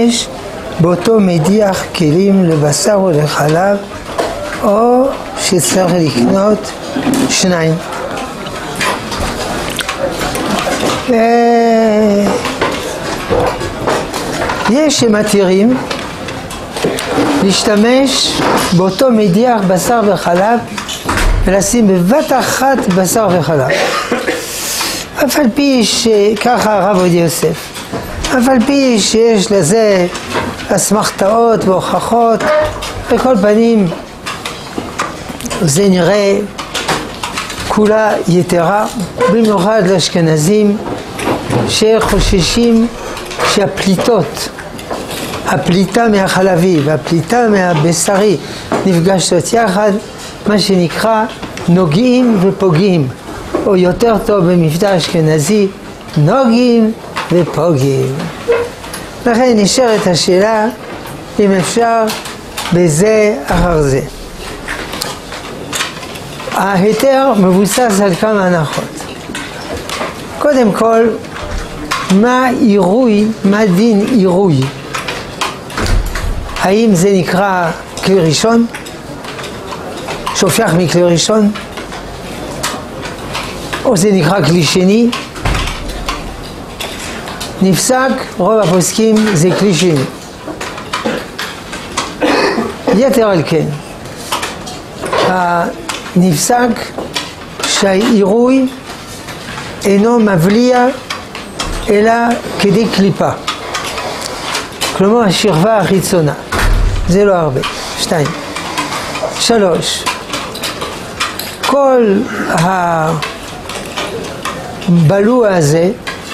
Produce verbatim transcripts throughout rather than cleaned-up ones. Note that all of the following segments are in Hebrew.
להשתמש באותו מדיח כלים לבשר או לחלב, או שצריך לקנות שניים. יש שמתירים להשתמש באותו מדיח בשר וחלב ולשים בבת אחת בשר וחלב, אף על פי שככה הרב עובדיה יוסף, אף על פי שיש לזה אסמכתאות והוכחות, בכל פנים זה נראה כולה יתרה, במיוחד לאשכנזים שחוששים שהפליטות, הפליטה מהחלבי והפליטה מהבשרי נפגשות יחד, מה שנקרא נוגעים ופוגעים, או יותר טוב במבטא אשכנזי, נוגעים ופוגעים. לכן נשארת השאלה אם אפשר בזה אחר זה. ההיתר מבוסס על כמה הנחות. קודם כל, מה עירוי, מה דין עירוי? האם זה נקרא כלי ראשון? שופך מכלי ראשון? או זה נקרא כלי שני? נפסק, רוב הפוסקים זה כלי שני. יתר על כן, נפסק שהעירוי אינו מבליע אלא כדי קליפה, כלומר השכבה החיצונה, זה לא הרבה. שתיים. שלוש, כל הבלוע הזה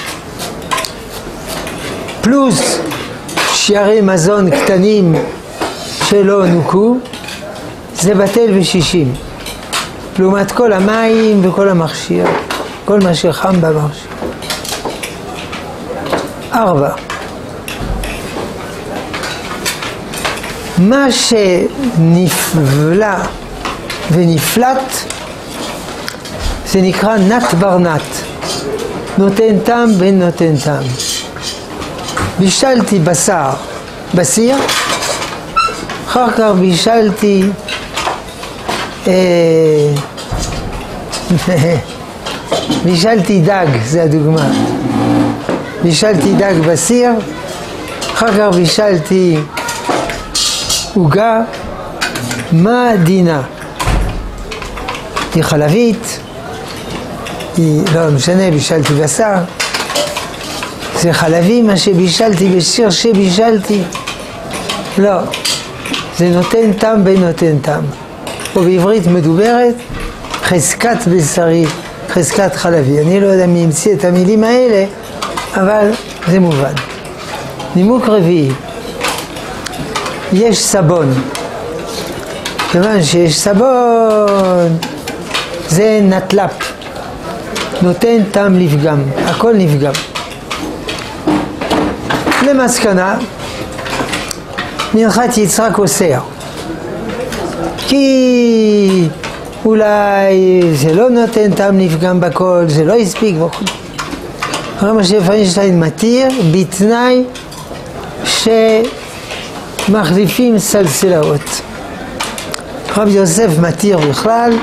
פלוס שערי מזון קטנים שלא נוקו, זה בטל בשישים, לעומת כל המים וכל המכשיר, כל מה שחם במכשיר. ארבע, מה שנפלא ונפלט זה נקרא נת ברנת, נותן טעם בין נותן טעם. בישלתי בשר בסיר, אחר כך בישלתי אה, בישלתי דג, זה הדוגמה. בישלתי דג בסיר, אחר כך בישלתי עוגה, מה דינה? היא חלבית, היא לא משנה, בישלתי בשר, זה חלבי מה שבישלתי בסיר שבישלתי? לא, זה נותן טעם בין נותן טעם. או בעברית מדוברת, חזקת בשרי, חזקת חלבי. אני לא יודע מי המציא את המילים האלה, אבל זה מובן. נימוק רביעי, יש סבון. כיוון שיש סבון, זה נטלפ, נותן טעם לפגם, הכל נפגם. למסקנה, מנחת יצחק אוסר, כי אולי זה לא נותן טעם לפגם בכל, זה לא הספיק וכו'. רב משה פיינשטיין מתיר בתנאי שמחליפים סלסלאות. רב יוסף מתיר בכלל,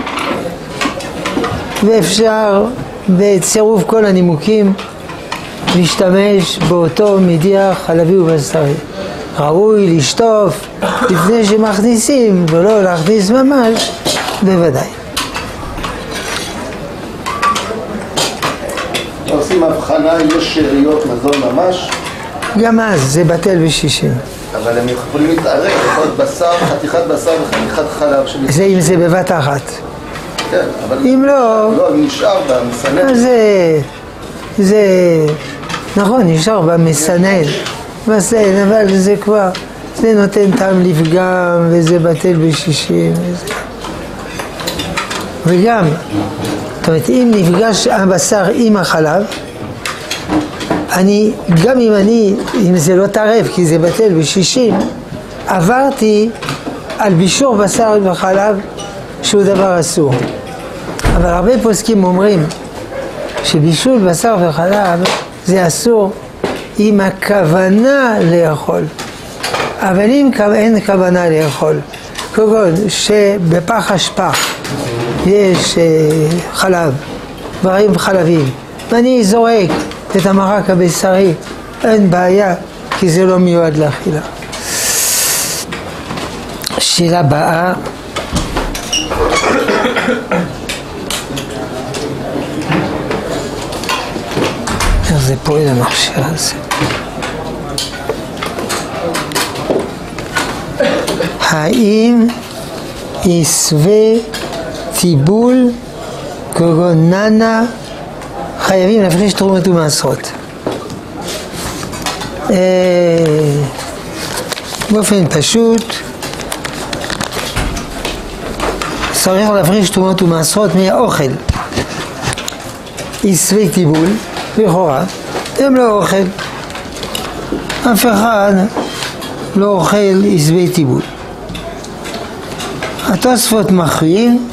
ואפשר בצירוף כל הנימוקים להשתמש באותו מדיח חלבי ובשרי. ראוי לשטוף לפני שמכניסים ולא להכניס ממש, בוודאי. עושים הבחנה, יש שאריות מזון ממש? גם אז זה בטל בשישים. אבל הם יכולים להתערק, יכול להיות בשר, חתיכת בשר וחתיכת חלב של... זה אם זה בבת אחת. כן, אבל... אם לא... לא, נשאר במסנן. אז זה... זה... נכון, נשאר במסנן. מסנן, אבל זה כבר... זה נותן טעם לפגם, וזה בטל בשישים, וזה... וגם, זאת אומרת, אם נפגש הבשר עם החלב, אני, גם אם אני, אם זה לא טרף, כי זה בטל בשישים, עברתי על בישור בשר וחלב, שהוא דבר אסור. אבל הרבה פוסקים אומרים שבישול בשר וחלב זה אסור עם הכוונה לאכול. אבל אם אין כוונה לאכול, קודם כל שבפח אשפה יש חלב, דברים חלבים, ואני זורק את המרק הבשרי, אין בעיה, כי זה לא מיועד לאכילה. שאלה הבאה. איך זה פועל המכשיר הזה? האם יסווה טיבול כגון ננה חייבים להפריש תרומות ומעשרות? באופן פשוט צריך להפריש תרומות ומעשרות מהאוכל. יסווה טיבול, לכאורה, הם לא אוכל. אף אחד לא אוכל יסווה טיבול. התוספות מכריעים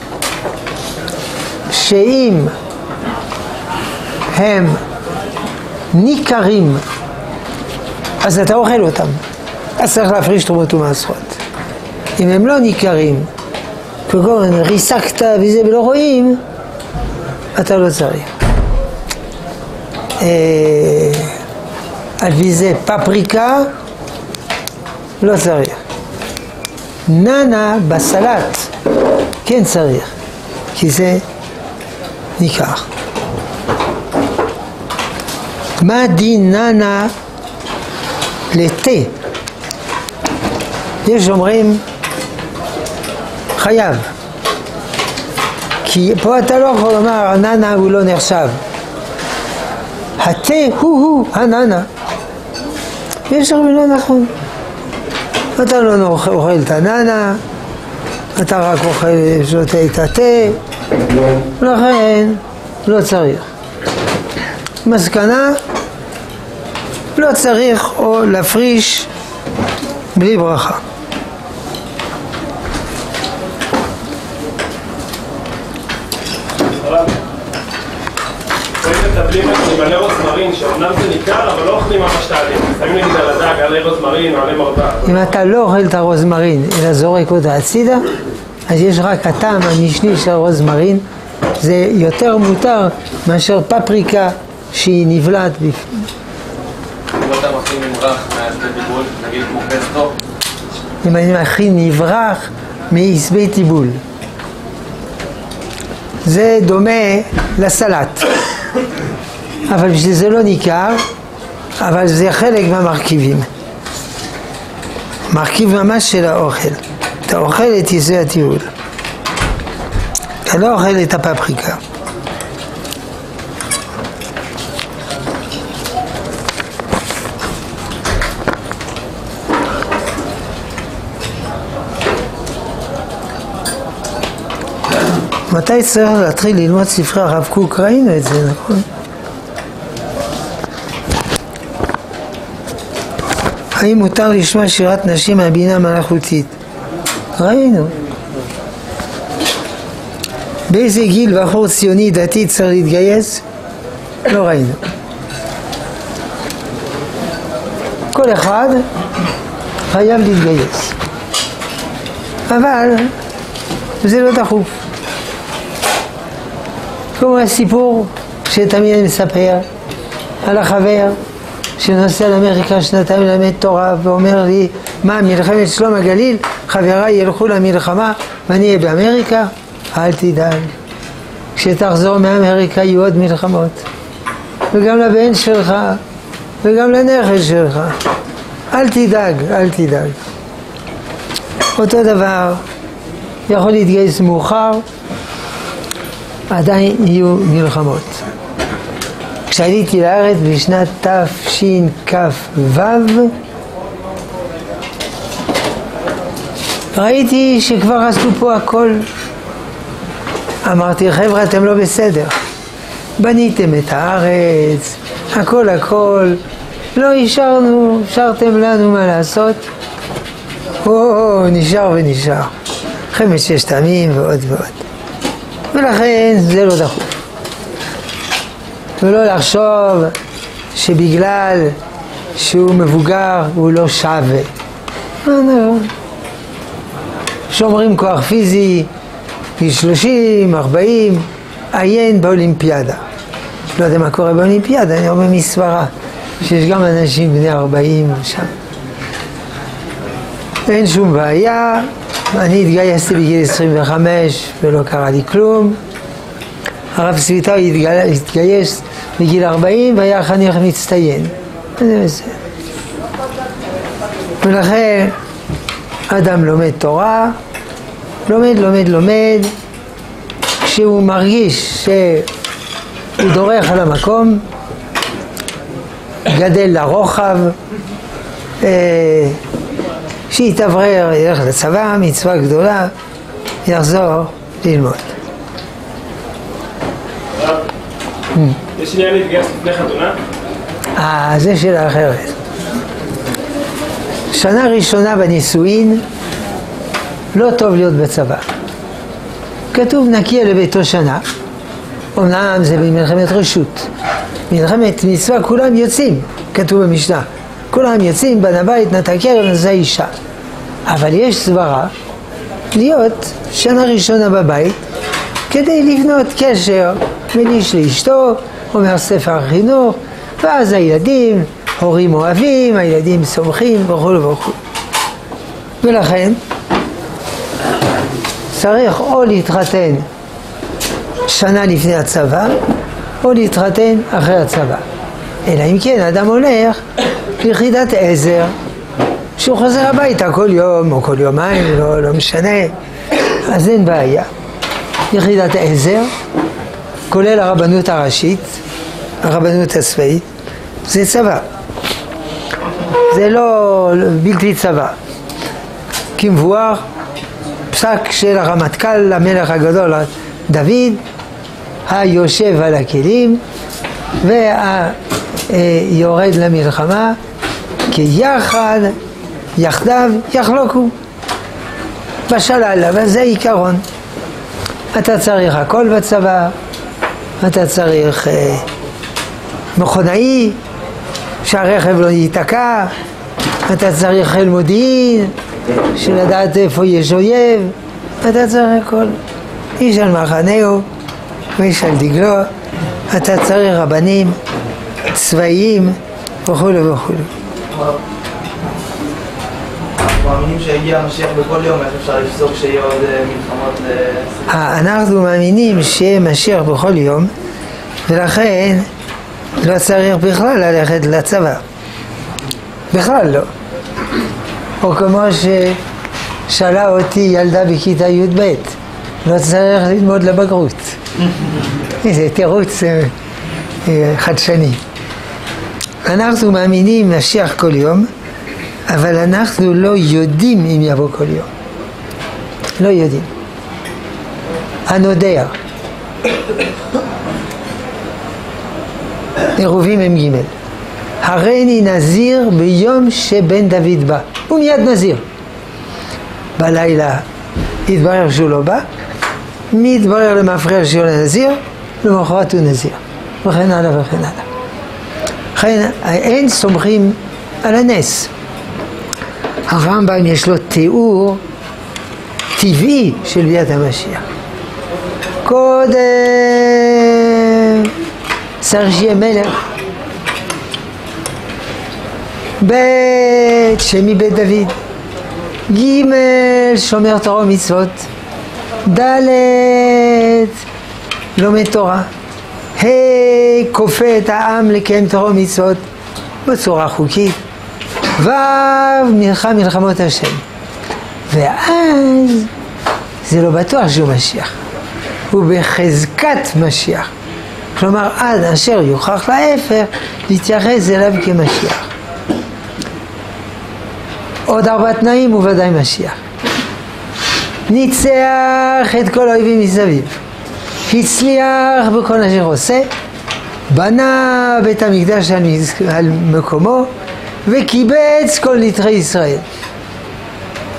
שאם הם ניכרים אז אתה אוכל אותם, אז צריך להפריש תרומות ומעשרות. אם הם לא ניכרים, כגון ריסקת וזה ולא רואים, אתה לא צריך. על ויזה פפריקה לא צריך. ננה בסלט כן צריך, כי זה ניכר. מה דין ננה לתה? יש אומרים חייב, כי פה אתה לא יכול לומר ננה הוא לא נחשב. התה הוא-הוא הננה. יש הרבה לא נכון. אתה לא אוכל את הננה, אתה רק אוכל שותה את התה, לכן לא צריך. מסקנה, לא צריך או להפריש בלי ברכה. מטבלים עם עלי רוזמרין, שאומנם זה ניכר, אבל לא אוכלים ממש תעלים. שמים נגיד על הדג, עלי רוזמרין או עלי מרדה. אם אתה לא אוכל את הרוזמרין, אלא זורק אותה הצידה, אז יש רק הטעם המשני של הרוזמרין. זה יותר מותר מאשר פפריקה שהיא נבלעת בפנים. אם אתה מכין נברח מהעשבי טיבול, נגיד כמו פסטו? אם אני מכין נברח מעשבי טיבול. זה דומה לסלט. אבל בשביל זה לא ניכר, אבל זה חלק מהמרכיבים. מרכיב ממש של האוכל. אתה אוכל את יסוד הטיול. אתה לא אוכל את הפפריקה. מתי צריך להתחיל ללמוד ספרי הרב קוק? ראינו את זה, נכון? האם מותר לשמוע שירת נשים מהבינה מלאכותית? ראינו. באיזה גיל בחור ציוני דתי צריך להתגייס? לא ראינו. כל אחד חייב להתגייס. אבל זה לא דחוף. כמו הסיפור שתמיד אני מספר על החבר שנוסע לאמריקה שנתיים ללמד תורה ואומר לי, מה, מלחמת שלום הגליל? חבריי ילכו למלחמה ואני אהיה באמריקה? אל תדאג, כשתחזור מאמריקה יהיו עוד מלחמות, וגם לבן שלך וגם לנכד שלך. אל תדאג, אל תדאג. אותו דבר, יכול להתגייס מאוחר, עדיין יהיו מלחמות. כשעליתי לארץ בשנת תשכ"ו, ראיתי שכבר עשו פה הכל. אמרתי, חבר'ה, אתם לא בסדר. בניתם את הארץ, הכל הכל, לא השארנו, השארתם לנו מה לעשות. או, נשאר ונשאר. חמש ששת עמים ועוד ועוד. ולכן זה לא דחוף. ולא לחשוב שבגלל שהוא מבוגר, הוא לא שווה. שומרים כוח פיזי, גיל שלושים, ארבעים, עיין באולימפיאדה. לא יודע מה קורה באולימפיאדה, אני אומר מסברה, שיש גם אנשים בני ארבעים שם. אין שום בעיה, אני התגייסתי בגיל עשרים וחמש ולא קרה לי כלום. הרב סוויטאו התגייס בגיל ארבעים והיה חניך מצטיין. זה בסדר. ולכן אדם לומד תורה, לומד, לומד, לומד, כשהוא מרגיש שהוא דורך על המקום, גדל לרוחב, שיתאוורר, ילך לצבא, מצווה גדולה, יחזור ללמוד. יש עניין להתגייס לפני חתונה? אה, זה שאלה אחרת. שנה ראשונה בנישואין, לא טוב להיות בצבא. כתוב נקי לביתו שנה. אומנם זה במלחמת רשות. מלחמת מצווה כולם יוצאים, כתוב במשנה. כולם יוצאים, בן הבית, נטע כרם, נשא אישה. אבל יש סברה להיות שנה ראשונה בבית, כדי לבנות קשר בין איש לאשתו, אומר ספר החינוך, ואז הילדים, הורים אוהבים, הילדים סומכים וכו' וכו'. ולכן צריך או להתחתן שנה לפני הצבא, או להתחתן אחרי הצבא. אלא אם כן, אדם הולך ליחידת עזר, שהוא חוזר הביתה כל יום או כל יומיים, לא, לא משנה, אז אין בעיה. יחידת עזר, כולל הרבנות הראשית, הרבנות הצבאית, זה צבא. זה לא בלתי צבא. כמבואר, פסק של הרמטכ"ל, המלך הגדול, דוד, היושב על הכלים והיורד למלחמה, כי יחד, יחדיו, יחלוקו. בשלל, אבל זה עיקרון. אתה צריך הכל בצבא, אתה צריך אה, מכונאי, שהרכב לא ייתקע, אתה צריך חיל מודיעין, שלדעת איפה יש אויב, אתה צריך הכל. איש על מחנהו, ואיש על דגלו, אתה צריך רבנים, צבאיים, וכו' וכו'. מאמינים שהגיע המשיח בכל יום, איך אפשר לפסוק שיהיה עוד מלחמות ל... אנחנו מאמינים שיהיה משיח בכל יום, ולכן לא צריך בכלל ללכת לצבא. בכלל לא. או כמו ששאלה אותי ילדה בכיתה י' ב', לא צריך ללמוד לבגרות. זה תירוץ חדשני. אנחנו מאמינים משיח כל יום, אבל אנחנו לא יודעים אם יבוא כל יום. לא יודעים. הנודע. עירובים הם ג' הריני נזיר ביום שבן דוד בא. הוא מיד נזיר. בלילה התברר שהוא לא בא, מתברר למפרר שהוא נזיר, למחרת הוא נזיר. וכן הלאה וכן הלאה. לכן אין סומכים על הנס. הרמב"ם יש לו תיאור טבעי של ביאת המשיח. קודם צריך שיהיה מלך, ב' שמבית דוד, ג' שומר תורה ומצוות, ד' לומד תורה, ה' כופה את העם לקיים תורה ומצוות בצורה חוקית, ו' נלחם מלחמות השם. ואז זה לא בטוח שהוא משיח, הוא בחזקת משיח. כלומר, עד אשר יוכח להפך, להתייחס אליו כמשיח. עוד ארבע תנאים הוא ודאי משיח. ניצח את כל האויבים מסביב, הצליח בכל אשר עושה, בנה בית המקדש על מקומו, וקיבץ כל נתחי ישראל. Hmm.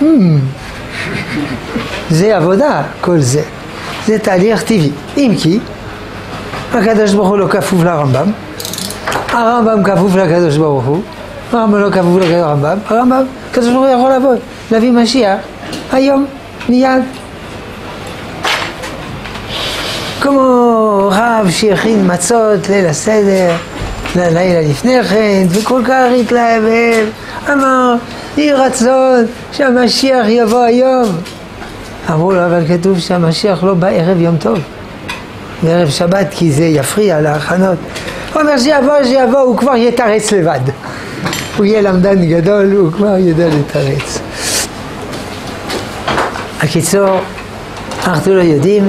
זה עבודה, כל זה. זה תהליך טבעי. אם כי, הקדוש ברוך הוא לא כפוף לרמב"ם, הרמב"ם כפוף לקדוש ברוך הוא, הרמב"ם לא קבעו לגבי הרמב"ם, הרמב"ם, הקדוש ברוך הוא יכול לעבוד, להביא משיח, היום, מיד. כמו רב שהכין מצות ליל הסדר, לילה לפני כן, וכל כך התלהב, אמר, יהי רצון שהמשיח יבוא היום. אמרו לו, אבל כתוב שהמשיח לא בא ערב יום טוב, בערב שבת, כי זה יפריע להכנות. הוא אומר שיבוא, שיבוא, הוא כבר יתרץ לבד. הוא יהיה למדן גדול, הוא כבר ידע לתרץ. הקיצור, אנחנו לא יודעים,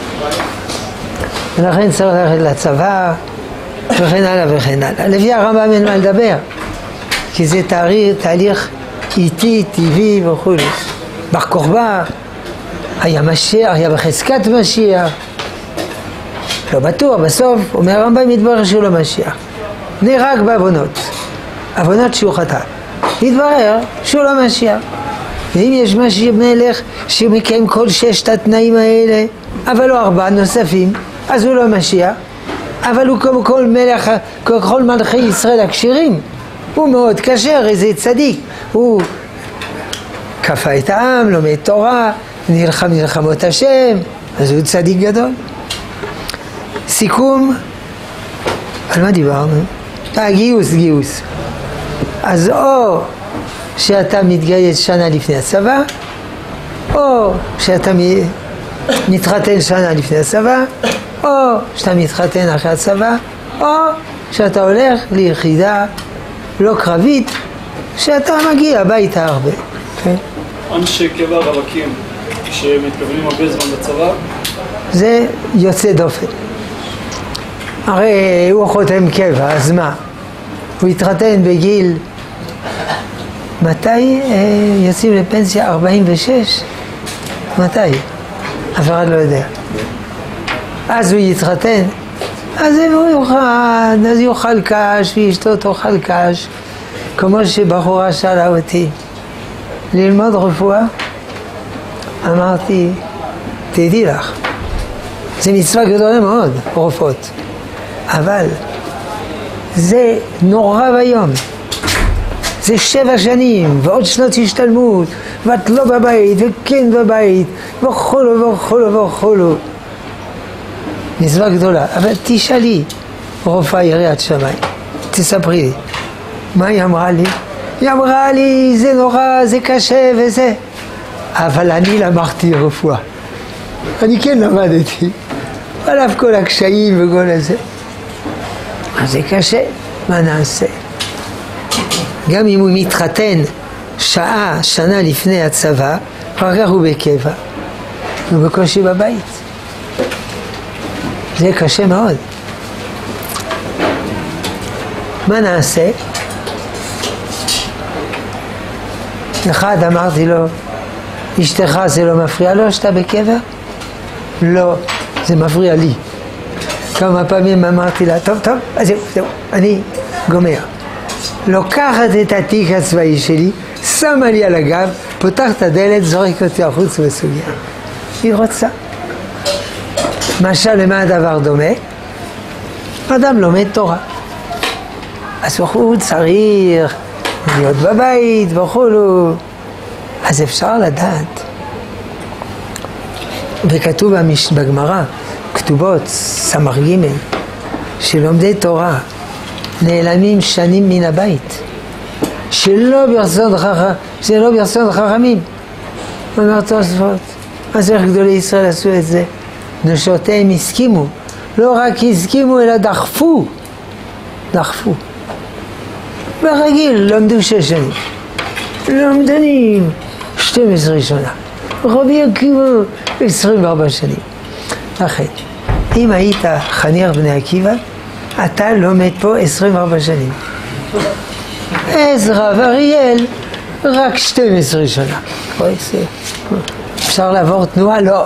ולכן צריך ללכת לצבא, וכן הלאה וכן הלאה. לפי הרמב"ם אין מה לדבר, כי זה תהליך, תהליך איטי, טבעי וכו'. בר כוכבא היה משיח, היה בחזקת משיח. לא בטוח, בסוף אומר הרמב"ם מתברר שהוא לא משיח. נהרג בעוונות, עוונות שהוא חטא. מתברר שהוא לא משיח. ואם יש משיח מלך שמקיים כל ששת התנאים האלה, אבל לא ארבעה נוספים, אז הוא לא משיח. אבל הוא כמו כל מלך, כל מלכי ישראל הכשרים. הוא מאוד כשר, איזה צדיק. הוא כפה את העם, לומד תורה, נלחם מלחמות השם, אז הוא צדיק גדול. סיכום, על מה דיברנו? אה, גיוס, גיוס. אז או שאתה מתגייס שנה לפני הצבא, או שאתה מתחתן שנה לפני הצבא, או שאתה מתחתן אחרי הצבא, או שאתה הולך ליחידה לא קרבית, שאתה מגיע הביתה הרבה. כן? אנשי קבע רווקים שמתכוונים הרבה זמן בצבא? זה יוצא דופן. הרי הוא חותם קבע, אז מה? הוא התחתן בגיל, מתי יוצאים לפנסיה? ארבעים ושש? מתי? אף אחד לא יודע. אז הוא יתחתן, אז הוא יאכל, אז יאכל קש ואשתו תאכל קש, כמו שבחורה שאלה אותי, ללמוד רפואה? אמרתי, תדעי לך, זה מצווה גדולה מאוד, רופאות, אבל זה נורא ביום. זה שבע שנים ועוד שנות השתלמות, ואת לא בבית וכן בבית וכולו וכולו וכולו. מצווה גדולה, אבל תשאלי רופאה יראת שמיים, תספרי לי, מה היא אמרה לי? היא אמרה לי, זה נורא, זה קשה וזה, אבל אני למדתי רפואה, אני כן למדתי, על אף כל הקשיים וכל הזה, אז זה קשה, מה נעשה? גם אם הוא מתחתן שעה, שנה לפני הצבא, אחר כך הוא בקבע, הוא בקושי בבית. זה קשה מאוד. מה נעשה? אחד אמרתי לו, אשתך זה לא מפריע לו שאתה בקבע? לא, זה מפריע לי. כמה פעמים אמרתי לה, טוב, טוב, אז זהו, זהו, אני גומר. לוקחת את התיק הצבאי שלי, שמה לי על הגב, פותח את הדלת, זורק אותי החוץ בסוגיה. היא רוצה. משל למה הדבר דומה? אדם לומד תורה. אז הוא צריך להיות בבית וכולו. אז אפשר לדעת. וכתוב בגמרא, כתובות, סמ"ך ג', שלומדי תורה נעלמים שנים מן הבית. שלא ברצון חכמים, זה לא ברצון חכמים. אומר תוספות, אז איך גדולי ישראל עשו את זה? נשותיהם הסכימו, לא רק הסכימו אלא דחפו, דחפו. ברגיל למדו שש שנים, למדנים שתים עשרה שנה, רבי עקיבא עשרים וארבע שנים. לכן, אם היית חניך בני עקיבא, אתה לומד פה עשרים וארבע שנים. עזרא ואריאל רק שתים עשרה שנה. אפשר לעבור תנועה? לא.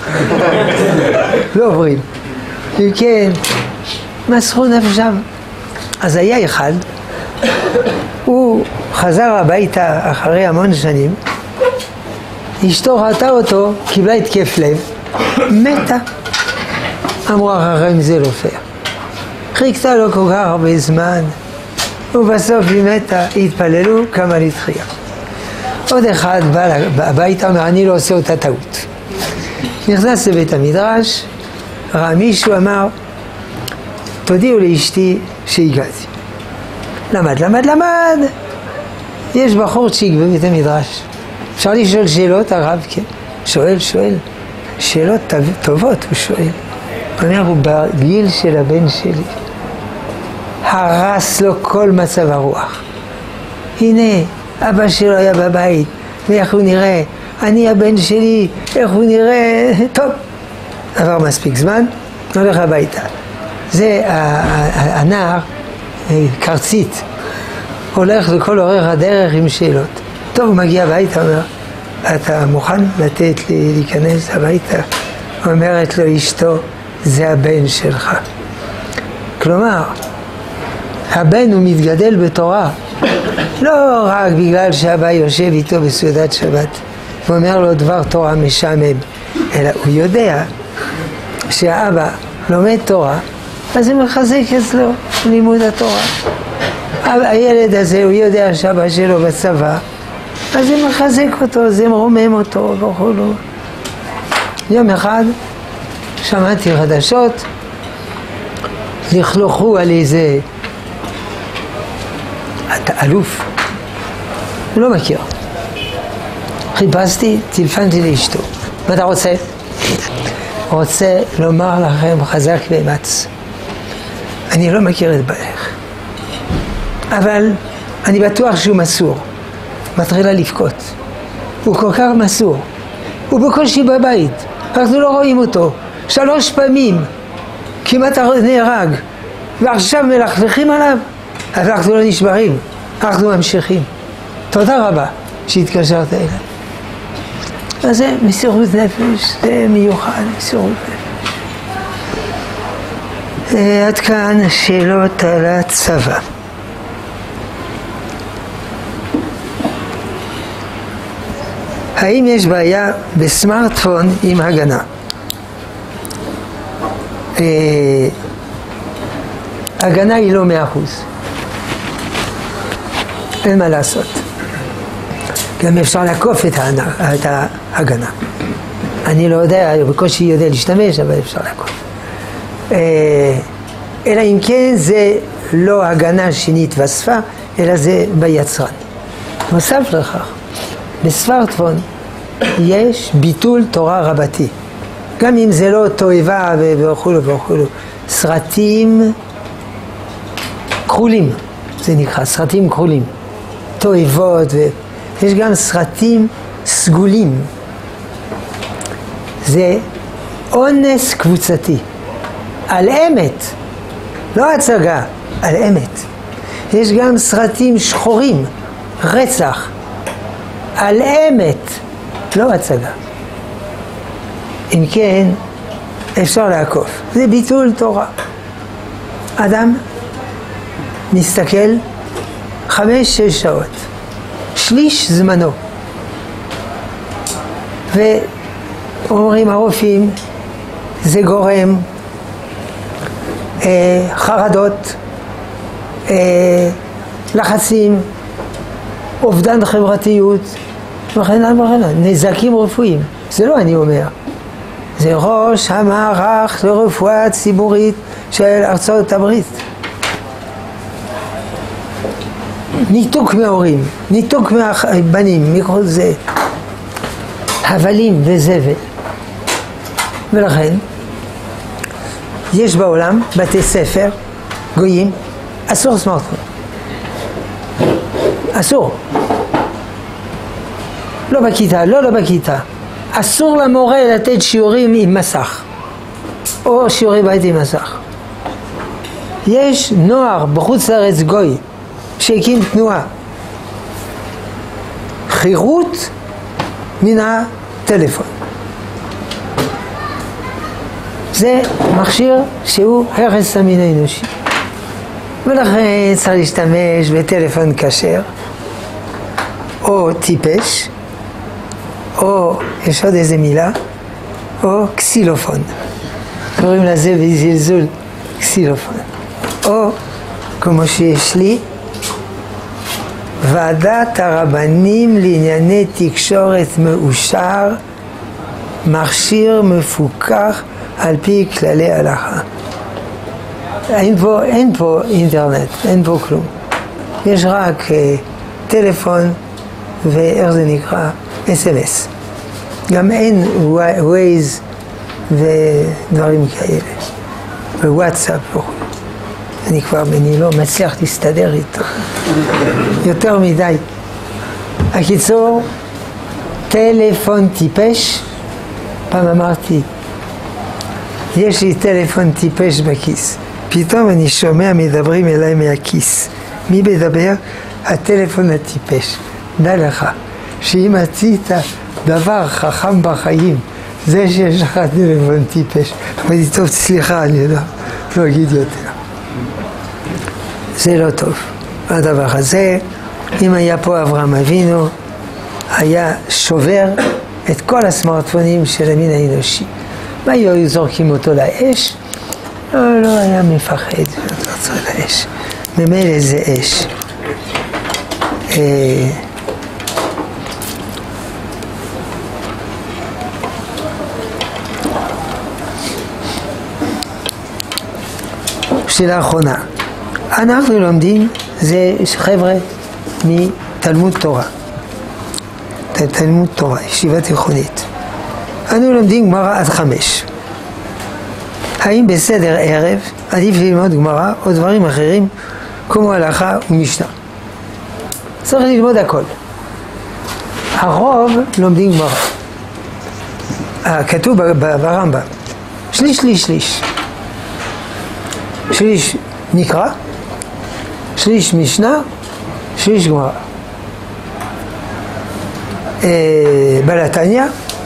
לא עוברים. וכן, מסרו נפשם. אז היה אחד, הוא חזר הביתה אחרי המון שנים, אשתו ראתה אותו, קיבלה התקף לב, מתה. אמרו החכמים זה לא פייר. חיכתה לו כל כך הרבה זמן, ובסוף היא מתה, התפללו, קמה לתחייה. עוד אחד בא הביתה, אומר, אני לא עושה אותה טעות. נכנס לבית המדרש, ראה מישהו, אמר, תודיעו לאשתי שהגעתי. למד, למד, למד. יש בחורצ'יק בבית המדרש. אפשר לשאול שאלות, הרב? כן. שואל, שואל. שאלות טובות, הוא שואל. הוא אומר, הוא בגיל של הבן שלי. הרס לו כל מצב הרוח. הנה, אבא שלו היה בבית, ואיך הוא נראה? אני הבן שלי, איך הוא נראה? טוב. עבר מספיק זמן, הולך הביתה. זה הנער, קרצית, הולך לכל אורך הדרך עם שאלות. טוב, הוא מגיע הביתה, אומר, אתה מוכן לתת לי להיכנס הביתה? אומרת לו אשתו, זה הבן שלך. כלומר, הבן הוא מתגדל בתורה, לא רק בגלל שהאבא יושב איתו בסעודת שבת, ואומר לו דבר תורה משעמם, אלא הוא יודע שהאבא לומד תורה, אז זה מחזק אצלו לימוד התורה. הילד הזה, הוא יודע שאבא שלו בצבא, אז זה מחזק אותו, זה מרומם אותו וכו'. יום אחד שמעתי חדשות, לכלוכו על איזה אלוף, לא מכיר. חיפשתי, טלפנתי לאשתו. מה אתה רוצה? רוצה לומר לכם חזק ואמץ. אני לא מכיר את בערך, אבל אני בטוח שהוא מסור. מתחילה לבכות. הוא כל כך מסור. הוא בקושי בבית. אנחנו לא רואים אותו. שלוש פעמים כמעט נהרג. ועכשיו מלכלכים עליו. אבל אנחנו לא נשברים. אנחנו ממשיכים. תודה רבה שהתקשרת אליי. אז זה מסירות נפש. זה מיוחד, מסירות נפש. עד כאן שאלות על הצבא. האם יש בעיה בסמארטפון עם הגנה? אה, הגנה היא לא מאה אחוז. אין מה לעשות. גם אפשר לעקוף את, את ההגנה. אני לא יודע, בקושי יודע להשתמש, אבל אפשר לעקוף. אה, אלא אם כן זה לא הגנה שנתווספה, אלא זה ביצרן. נוסף לכך, בסמארטפון יש ביטול תורה רבתי. גם אם זה לא תועבה וכו' וכו'. סרטים כחולים, זה נקרא, סרטים כחולים. תועבות, ויש גם סרטים סגולים. זה אונס קבוצתי. על אמת, לא הצגה, על אמת. יש גם סרטים שחורים, רצח. על אמת, לא הצגה. אם כן, אפשר לעקוף. זה ביטול תורה. אדם מסתכל חמש, שש שעות. שליש זמנו. ואומרים הרופאים, זה גורם אה, חרדות, אה, לחצים, אובדן חברתיות, וכן הלאה, נזקים רפואיים. זה לא אני אומר. זה ראש המערך לרפואה ציבורית של ארצות הברית. ניתוק מההורים, ניתוק מהבנים, מכל זה, הבלים וזבל. ולכן, יש בעולם בתי ספר, גויים, אסור סמארטפון. אסור. לא בכיתה, לא לא בכיתה. אסור למורה לתת שיעורים עם מסך. או שיעורי בית עם מסך. יש נוער בחוץ לארץ גוי שהקים תנועה. חירות מן הטלפון. זה מכשיר שהוא הרס המין האנושי. ולכן צריך להשתמש בטלפון כשר, או טיפש, או, יש עוד איזה מילה, או קסילופון. קוראים לזה בזלזול קסילופון. או, כמו שיש לי, ועדת הרבנים לענייני תקשורת מאושר, מכשיר מפוקח על פי כללי הלכה. אין פה, אין פה אינטרנט, אין פה כלום. יש רק uh, טלפון ואיך זה נקרא? אס אם אס. גם אין ווייז ודברים כאלה. ווואטסאפ. אני כבר אני לא מצליח להסתדר איתו. יותר מדי. הקיצור, טלפון טיפש. פעם אמרתי, יש לי טלפון טיפש בכיס. פתאום אני שומע מדברים אליי מהכיס. מי מדבר? הטלפון הטיפש. דע לך, שאם עשית דבר חכם בחיים, זה שיש לך טלפון טיפש. אמרתי, טוב, סליחה, אני לא, לא אגיד יותר. זה לא טוב. הדבר הזה, אם היה פה אברהם אבינו, היה שובר את כל הסמארטפונים של המין האנושי. מה היו זורקים אותו לאש? לא, לא היה מפחד אותו לאש. ממילא זה אש. אה... שאלה אחרונה. אנחנו לומדים, זה חבר'ה מתלמוד תורה. תלמוד תורה, ישיבה תיכונית. אנו לומדים גמרא עד חמש. האם בסדר ערב עדיף ללמוד גמרא או דברים אחרים כמו הלכה ומשנה? צריך ללמוד הכל. הרוב לומדים גמרא. כתוב ברמב"ם, שליש, שליש, שליש. שליש מקרא, שליש משנה, שליש גמרא. בעל התניא,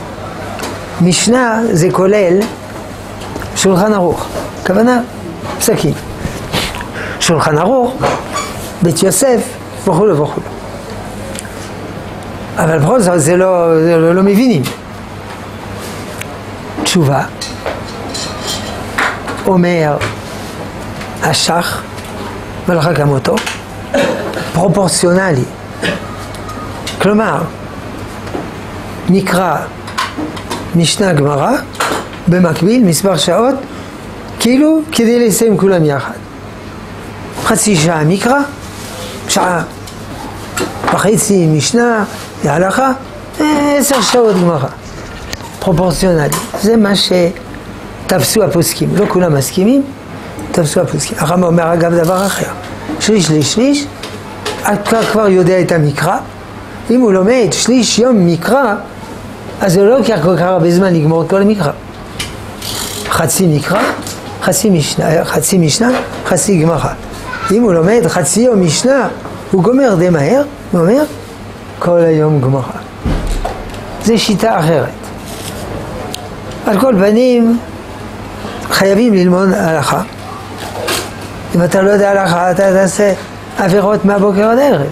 משנה זה כולל שולחן ערוך, כוונה פסקים. שולחן ערוך, בית יוסף וכו' וכו'. אבל בכל זאת זה לא, זה לא, לא מבינים. תשובה, אומר השח, מלאכה כמותו, פרופורציונלי. כלומר, נקרא משנה גמרא, במקביל מספר שעות, כאילו כדי לסיים כולם יחד. חצי שעה מקרא, שעה וחצי משנה, הלכה, עשר שעות גמרא. פרופורציונלי. זה מה שתפסו הפוסקים. לא כולם מסכימים, תפסו הפוסקים. הרמב"ם אומר אגב דבר אחר. שליש, שליש, שליש, אתה כבר יודע את המקרא. אם הוא לומד שליש יום מקרא, אז זה לא לוקח כל כך הרבה זמן לגמור את כל המקרא. חצי מקרא, חצי משנה, חצי משנה, חצי גמרא. אם הוא לומד חצי יום משנה, הוא גומר די מהר, הוא אומר, כל היום גמרא. זה שיטה אחרת. על כל פנים, חייבים ללמוד הלכה. אם אתה לא יודע הלכה, אתה תעשה עבירות מהבוקר עד הערב.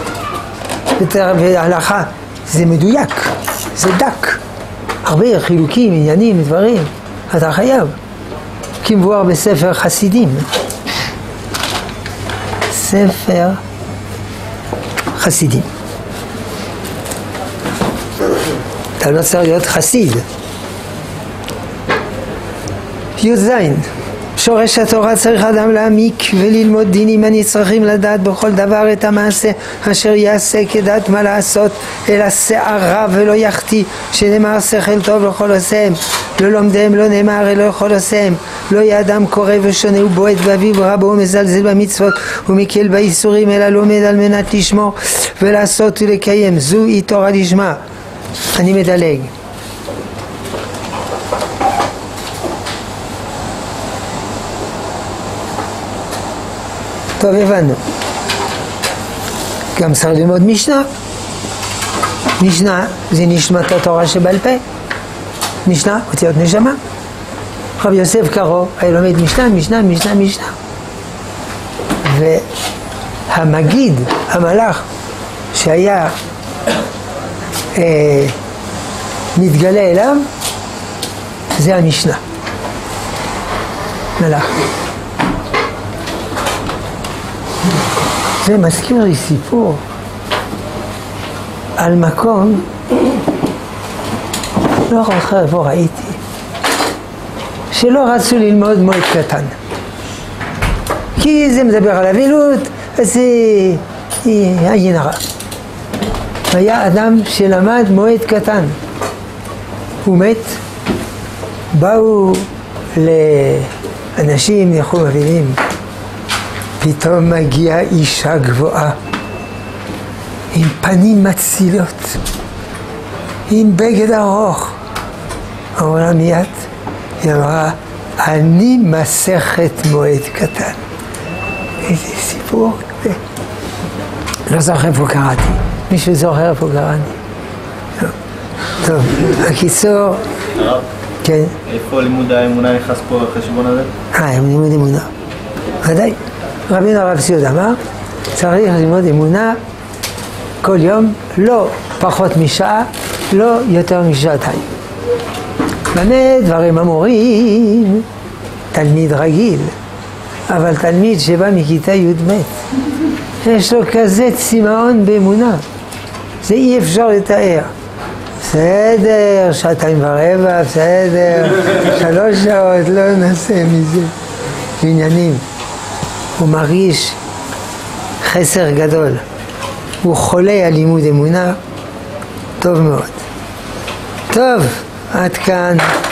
וההלכה זה מדויק, זה דק. הרבה חילוקים, עניינים, דברים. אתה חייב. כמבואר בספר חסידים. ספר חסידים. אתה לא צריך להיות חסיד. י"ז שורש התורה צריך אדם להעמיק וללמוד דינים הנצרכים לדעת בכל דבר את המעשה אשר יעשה כדעת מה לעשות אלא שערה ולא יחטיא שנאמר שכל טוב לכל עושיהם לא לומדיהם לא נאמר אלא לכל עושיהם לא יהיה אדם קורא ושונה ובועט באביו רבו ומזלזל במצוות ומקל באיסורים אלא לומד על מנת לשמור ולעשות ולקיים זוהי תורה לשמה. אני מדלג. טוב, הבנו. גם צריך ללמוד משנה. משנה זה נשמת התורה שבעל פה. משנה, אותיות נשמה. רבי יוסף קארו היה לומד משנה, משנה, משנה, משנה. והמגיד, המלאך, שהיה אה, מתגלה אליו, זה המשנה. מלאך. זה מזכיר לי סיפור על מקום, לא אחר פה ראיתי, שלא רצו ללמוד מועד קטן. כי זה מדבר על אבילות, אז זה עין הרע. היה אדם שלמד מועד קטן. הוא מת, באו לאנשים נחום אבילים, פתאום מגיעה אישה גבוהה, עם פנים מצילות, עם בגד ארוך. אמרה מיד, היא אמרה, אני מסכת מועד קטן. איזה סיפור. לא זוכר פה קראתי. מישהו זוכר פה קראתי. טוב, הקיצור... הרב? כן. איפה לימוד האמונה נכנס פה לחשבון הזה? אה, לימוד אמונה. ודאי. רבינו הרב ציוד אמר, צריך ללמוד אמונה כל יום, לא פחות משעה, לא יותר משעתיים. באמת דברים אמורים, תלמיד רגיל, אבל תלמיד שבא מכיתה י' ב', יש לו כזה צמאון באמונה, זה אי אפשר לתאר. בסדר, שעתיים ורבע, בסדר, שלוש שעות, לא נעשה מזה עניינים. הוא מרגיש חסר גדול, הוא חולה על לימוד אמונה, טוב מאוד. טוב, עד כאן.